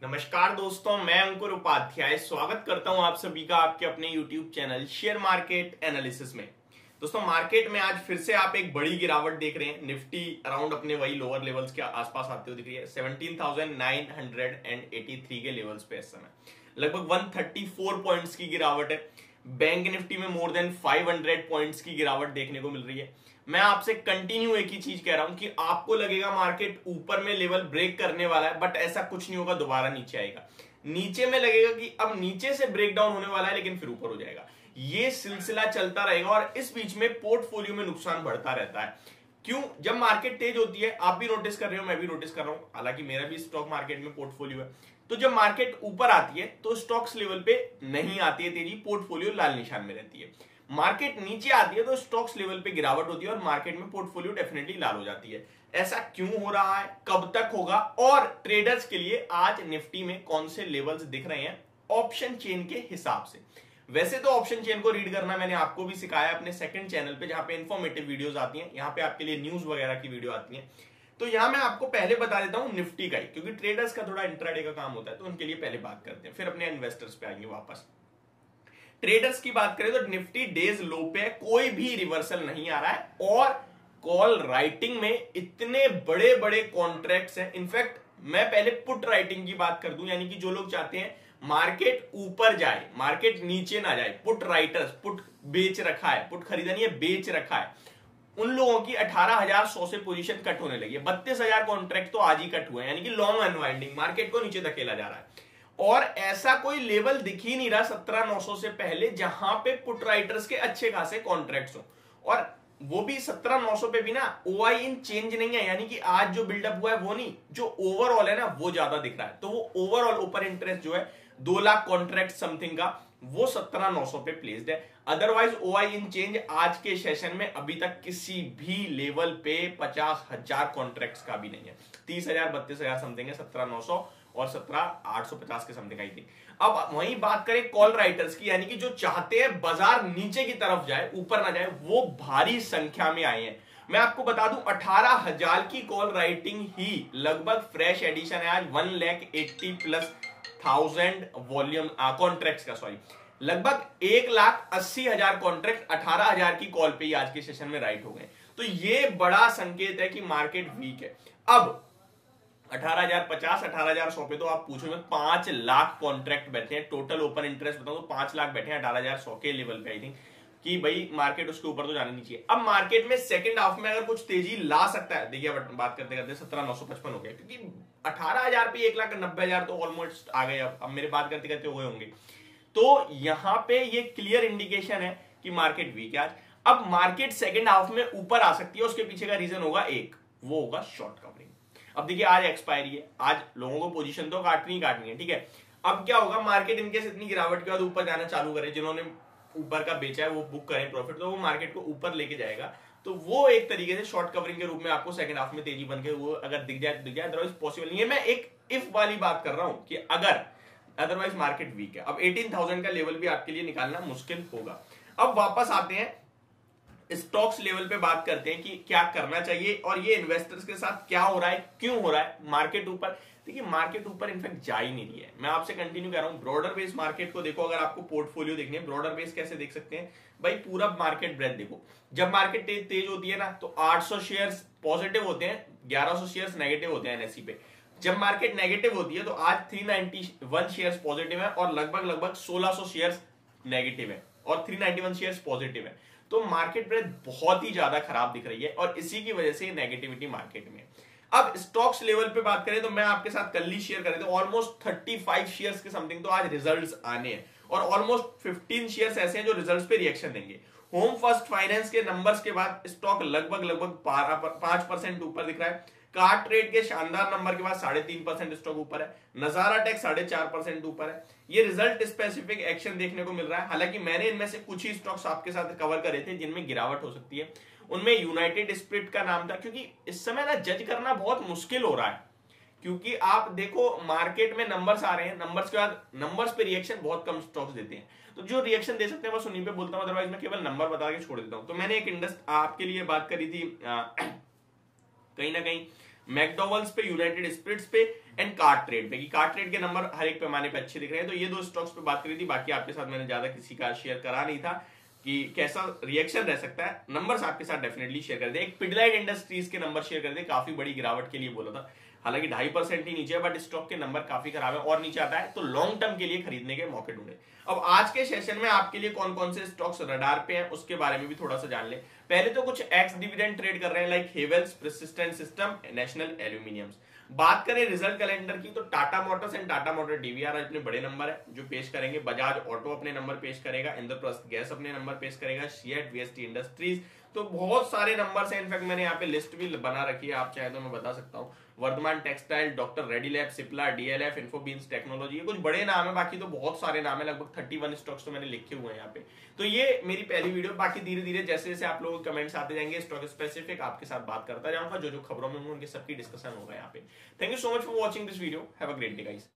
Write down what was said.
नमस्कार दोस्तों, मैं अंकुर उपाध्याय स्वागत करता हूं आप सभी का आपके अपने YouTube channel share market analysis में। दोस्तों, मार्केट में आज फिर से आप एक बड़ी गिरावट देख रहे हैं। निफ्टी अराउंड अपने वही लोअर लेवल्स के आसपास आते हुए दिख रही है। 17,983 के लेवल्स पे इस समय लगभग 134 पॉइंट्स की गिरावट है। बैंक निफ्टी में मोर देन 500 पॉइंट्स की गिरावट देखने को मिल रही है। मैं आपसे कंटिन्यू एक ही चीज कह रहा हूं कि आपको लगेगा मार्केट ऊपर में लेवल ब्रेक करने वाला है, बट ऐसा कुछ नहीं होगा, दोबारा नीचे आएगा। नीचे में लगेगा कि अब नीचे से ब्रेक डाउन होने वाला है, लेकिन फिर ऊपर हो जाएगा। ये सिलसिला चलता रहेगा और इस बीच में पोर्टफोलियो में नुकसान बढ़ता रहता है। क्यों? जब मार्केट तेज होती है, आप भी नोटिस कर रहे हो, मैं भी नोटिस कर रहा हूं, हालांकि मेरा भी स्टॉक मार्केट में पोर्टफोलियो है। तो जब मार्केट ऊपर आती है तो स्टॉक्स लेवल पे नहीं आती है तेजी, पोर्टफोलियो लाल निशान में रहती है। मार्केट नीचे आती है तो स्टॉक्स लेवल पे गिरावट होती है और मार्केट में पोर्टफोलियो डेफिनेटली लाल हो जाती है। ऐसा क्यों हो रहा है, कब तक होगा, और ट्रेडर्स के लिए आज निफ्टी में कौन से लेवल्स दिख रहे हैं ऑप्शन चेन के हिसाब से। वैसे तो ऑप्शन चेन को रीड करना मैंने आपको भी सिखाया अपने सेकंड चैनल पे, जहां पे इंफॉर्मेटिव वीडियोस आती हैं। यहाँ पे आपके लिए न्यूज वगैरह की वीडियो आती है। तो यहां मैं आपको पहले बता देता हूं निफ्टी का ही, क्योंकि ट्रेडर्स का थोड़ा इंट्राडे का काम होता है, तो उनके लिए पहले बात करते हैं, फिर अपने इन्वेस्टर्स पे आएंगे वापस। ट्रेडर्स की बात करें तो निफ्टी डेज लो पे, कोई भी रिवर्सल नहीं आ रहा है और कॉल राइटिंग में इतने बड़े बड़े कॉन्ट्रैक्ट्स हैं। इनफैक्ट मैं पहले पुट राइटिंग की बात कर दूं, यानी कि जो लोग चाहते हैं मार्केट ऊपर जाए, मार्केट नीचे ना जाए, पुट राइटर्स, पुट बेच रखा है, पुट खरीदा नहीं है, बेच रखा है, उन लोगों की 18,100 से पोजीशन कट होने लगी है। 32,000 कॉन्ट्रैक्ट तो आज ही कट हुए हैं, यानी कि लॉन्ग अनवाइंडिंग, मार्केट को नीचे धकेला जा रहा है। और ऐसा कोई लेवल दिख ही नहीं रहा 17,900 से पहले जहां पे पुट राइटर्स के अच्छे खासे कॉन्ट्रैक्ट्स हो, और वो भी 17,900 पे भी ना ओआई इन चेंज नहीं है, यानी कि आज जो बिल्डअप हुआ है वो नहीं, जो ओवरऑल है ना वो ज्यादा दिख रहा है। तो वो ओवरऑल ओपन इंटरेस्ट जो है 2 लाख कॉन्ट्रैक्ट समथिंग का, वो 17,900 पे प्लेस्ड है। अदरवाइज ओआई इन चेंज आज के सेशन में अभी तक किसी भी लेवल पे 50,000 कॉन्ट्रैक्ट्स का भी नहीं है। 30,000 32,000 समथिंग है 17,900 और 17,850 के समथिंग आई थी। अब वही बात करें कॉल राइटर्स की, यानी कि जो चाहते हैं बाजार नीचे की तरफ जाए, ऊपर ना जाए, वो भारी संख्या में आए हैं। मैं आपको बता दूं 18,000 की कॉल राइटिंग ही लगभग फ्रेश एडिशन है आज 1,80,000+ वॉल्यूम कॉन्ट्रैक्ट्स का, सॉरी, लगभग 1,80,000 कॉन्ट्रैक्ट 18,000 की कॉल पे ही आज के सेशन में राइट हो गए। तो ये बड़ा संकेत है कि मार्केट वीक है। अब 18,050 18,100 पे तो आप पूछो में 5 लाख कॉन्ट्रैक्ट बैठे हैं। टोटल ओपन इंटरेस्ट बताओ तो 5 लाख बैठे हैं 18,100 के लेवल पे। आई थिंक कि भाई मार्केट उसके ऊपर तो जाना नहीं चाहिए। अब मार्केट में सेकंड हाफ में अगर कुछ तेजी ला सकता है, देखिए बात करते करते 17,955 हो गया, क्योंकि 18,000 पे 1,90,000 तो ऑलमोस्ट आ गए। अब मेरे बात करते करते हुए होंगे, तो यहां पे ये क्लियर इंडिकेशन है कि मार्केट वीक है आज। अब मार्केट सेकंड हाफ में ऊपर आ सकती है, उसके पीछे का रीजन होगा एक, वो होगा शॉर्ट कवरिंग। अब देखिए आज एक्सपायरी है, आज लोगों को पोजीशन तो काटनी है, ठीक है। अब क्या होगा, मार्केट इनकेस इतनी गिरावट के बाद ऊपर जाना चालू करे, जिन्होंने ऊपर का बेचा है वो बुक करें प्रॉफिट, तो वो मार्केट को ऊपर लेके जाएगा। तो वो एक तरीके से शॉर्ट कवरिंग के रूप में आपको सेकंड हाफ में तेजी बन के वो अगर दिख जाए तो दिख जाए, अदरवाइज पॉसिबल नहीं है। मैं एक इफ वाली बात कर रहा हूं कि अगर अदरवाइज मार्केट वीक है। अब 18,000 का लेवल भी आपके लिए निकालना मुश्किल होगा। अब वापस आते हैं स्टॉक्स लेवल पे, बात करते हैं कि क्या करना चाहिए और ये इन्वेस्टर्स के साथ क्या हो रहा है, क्यों हो रहा है मार्केट ऊपर। देखिए मार्केट ऊपर इनफैक्ट जा ही नहीं रही है। मैं आपसे कंटिन्यू कर रहा हूं, ब्रॉडर बेस मार्केट को देखो। अगर आपको पोर्टफोलियो देखनी है, ब्रॉडर बेस कैसे देख सकते हैं भाई, पूरा मार्केट ब्रेथ देखो। जब मार्केट तेज होती है ना तो 800 शेयर्स पॉजिटिव होते हैं, 1100 शेयर्स नेगेटिव होते हैं एनएसई पे। जब मार्केट नेगेटिव होती है तो आज 391 शेयर्स पॉजिटिव है और लगभग 1600 शेयर्स नेगेटिव है और 391 शेयर्स पॉजिटिव है। तो मार्केट ब्रेथ बहुत ही ज्यादा खराब दिख रही है और इसी की वजह से नेगेटिविटी मार्केट में। अब स्टॉक्स लेवल पे बात करें तो मैं आपके साथ कल ही शेयर कर रहे थे, ऑलमोस्ट 35 शेयर्स के समथिंग तो आज रिजल्ट्स आने हैं और ऑलमोस्ट 15 शेयर्स ऐसे हैं जो रिजल्ट्स पे रिएक्शन देंगे। होम फर्स्ट फाइनेंस के नंबर्स के बाद स्टॉक लगभग 5% ऊपर दिख रहा है। कार ट्रेड के शानदार नंबर के बाद 3.5% स्टॉक ऊपर है। नजारा टेक 4.5% ऊपर है। ये रिजल्ट स्पेसिफिक एक्शन देखने को मिल रहा है। हालांकि मैंने इनमें से कुछ ही स्टॉक्स आपके साथ कवर करे थे जिनमें गिरावट हो सकती है। उनमें यूनाइटेड स्पिरिट का नाम था, क्योंकि इस समय ना जज करना बहुत मुश्किल हो रहा है, क्योंकि आप देखो मार्केट में नंबर्स आ रहे हैं, नंबर्स के बाद नंबर्स पे रिएक्शन बहुत कम स्टॉक्स देते हैं। तो जो रिएक्शन दे सकते हैं बस उन्हीं पे बोलता हूं, अदरवाइज मैं केवल नंबर बता के छोड़ देता हूं। तो मैंने एक आपके लिए बात करी थी कहीं ना कहीं मैकडॉनल्ड्स पे, यूनाइटेड स्पिरिट्स पे एंड कार्ड ट्रेड पे, कि कार्ड ट्रेड के नंबर हर एक पैमाने पे अच्छे दिख रहे हैं। तो ये दो स्टॉक्स पे बात करी थी, बाकी आपके साथ मैंने ज्यादा किसी का शेयर करा नहीं था कि कैसा रिएक्शन रह सकता है। नंबर्स आपके साथ डेफिनेटली शेयर कर दे। एक पिडलाइट इंडस्ट्रीज के नंबर शेयर कर दे, काफी बड़ी गिरावट के लिए बोला था, हालांकि 2.5% ही नीचे है, बट स्टॉक के नंबर काफी खराब है, और नीचे आता है तो लॉन्ग टर्म के लिए खरीदने के मौके ढूंढे। अब आज के सेशन में आपके लिए कौन कौन से स्टॉक्स रडार पे हैं उसके बारे में भी थोड़ा सा जान ले। पहले तो कुछ एक्स डिविडेंड ट्रेड कर रहे हैं, like Havells, persistent system, national aluminiums. बात करें रिजल्ट कैलेंडर की, तो Tata motors and Tata motor DVR अपने बड़े नंबर है जो पेश करेंगे, बजाज ऑटो अपने नंबर पेश करेगा, इंद्रप्रस्थ गैस अपने नंबर पेश करेगा, सीएट, वीएसटी इंडस्ट्रीज, तो बहुत सारे नंबर्स हैं। इनफैक्ट मैंने यहाँ पे लिस्ट भी बना रखी है, आप चाहे तो मैं बता सकता हूँ। Vardhman textile, doctor Reddy lab, Cipla, DLF, Infobeans technology, ये कुछ बड़े नाम है, बाकी तो बहुत सारे नाम है, लगभग 31 स्टॉक्स तो मैंने लिखे हुए हैं यहाँ पे। तो ये मेरी पहली वीडियो, बाकी धीरे धीरे जैसे जैसे आप लोगों के कमेंट्स आते जाएंगे स्टॉक स्पेसिफिक आपके साथ बात करता जाऊंगा, जो जो खबरों में उनके सबकी डिस्कशन होगा यहाँ पे। Thank you so much for watching this video, have a great day guys.